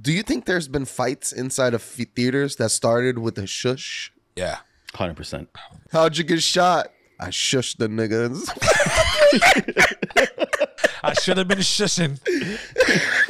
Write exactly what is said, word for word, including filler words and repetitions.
Do you think there's been fights inside of f- theaters that started with a shush? Yeah. one hundred percent. How'd you get shot? I shushed the niggas. I should have been shushing.